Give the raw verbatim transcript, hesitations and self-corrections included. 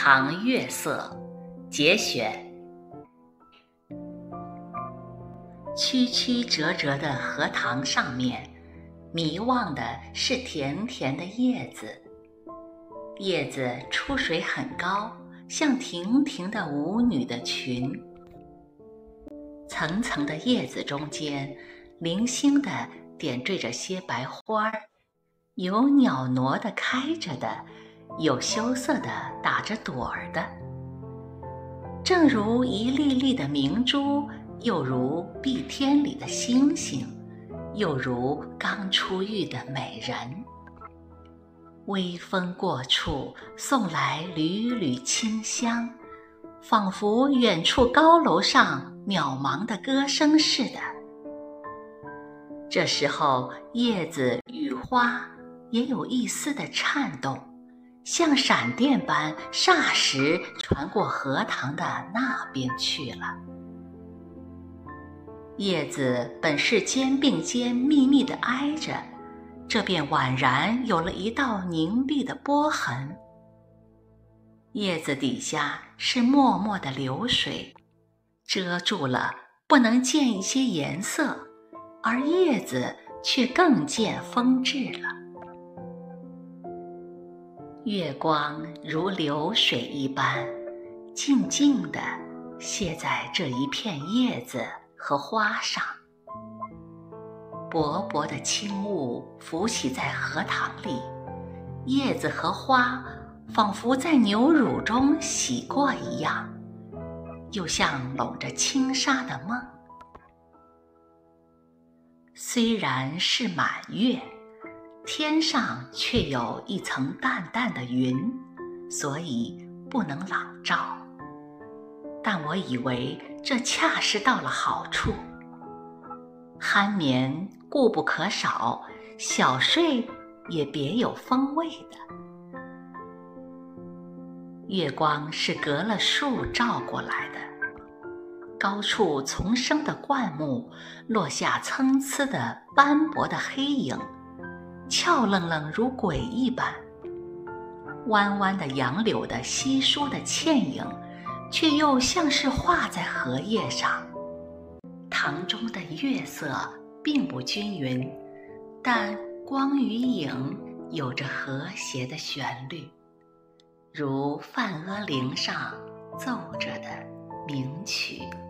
塘月色节选。曲曲折折的荷塘上面，迷望的是甜甜的叶子。叶子出水很高，像亭亭的舞女的裙。层层的叶子中间，零星地点缀着些白花儿，有袅娜地开着的，有羞涩地打着朵儿的，正如一粒粒的明珠，又如碧天里的星星，又如刚出浴的美人。微风过处，送来缕缕清香，仿佛远处高楼上渺茫的歌声似的。这时候，叶子与花也有一丝的颤动，像闪电般霎时传过荷塘的那边去了。叶子本是肩并肩密密地挨着，这便宛然有了一道凝碧的波痕。叶子底下是脉脉的流水，遮住了不能见一些颜色，而叶子却更见风致了。月光如流水一般，静静地泻在这一片叶子和花上。薄薄的轻雾浮起在荷塘里，叶子和花仿佛在牛乳中洗过一样，又像笼着轻纱的梦。虽然是满月，天上却有一层淡淡的云，所以不能朗照。但我以为这恰是到了好处。酣眠固不可少，小睡也别有风味的。月光是隔了树照过来的，高处丛生的灌木落下参差的斑驳的黑影，俏愣愣如鬼一般。弯弯的杨柳的稀疏的倩影，却又像是画在荷叶上。塘中的月色并不均匀，但光与影有着和谐的旋律，如梵阿铃上奏着的名曲。